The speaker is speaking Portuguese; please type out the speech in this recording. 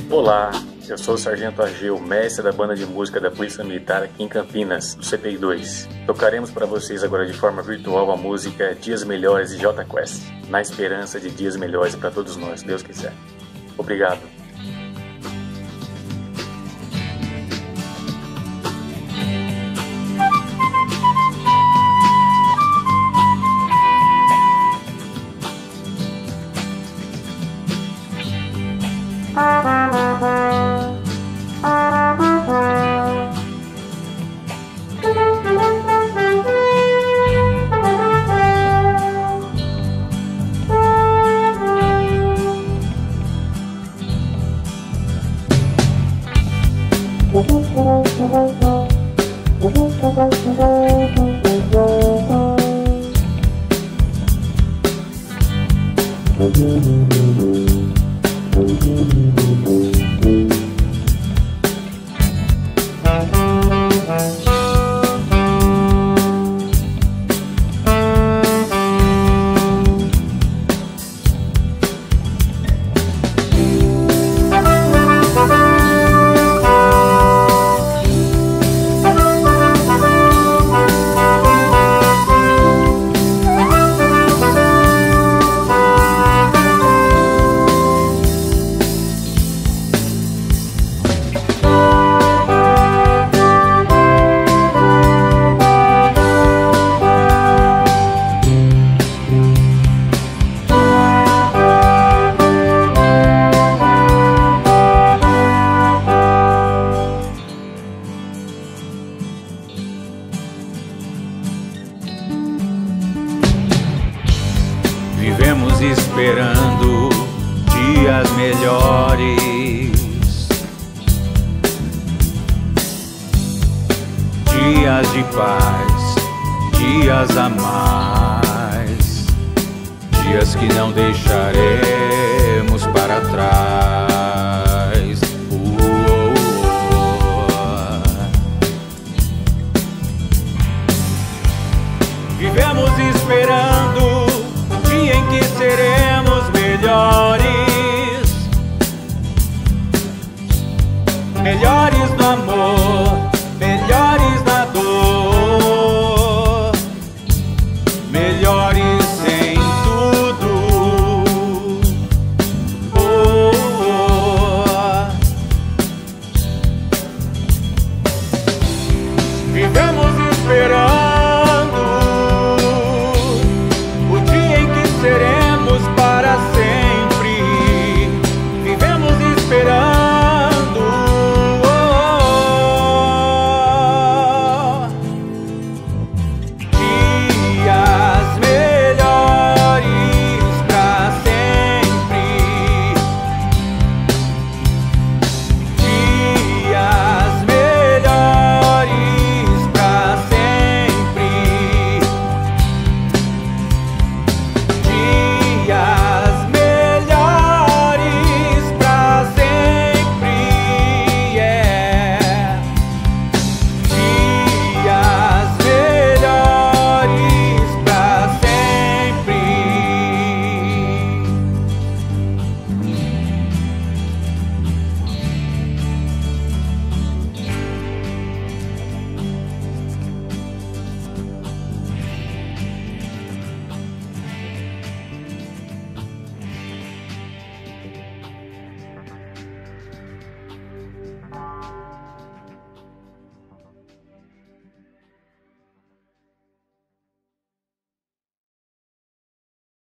Olá, eu sou o Sargento Ageu, mestre da banda de música da Polícia Militar aqui em Campinas, do CPI 2. Tocaremos para vocês agora de forma virtual a música Dias Melhores de Jota Quest, na esperança de dias melhores para todos nós, se Deus quiser. Obrigado. Vivemos esperando dias melhores, dias de paz, dias a mais, dias que não deixaremos para trás. Vivemos esperando em que seremos melhores, melhores.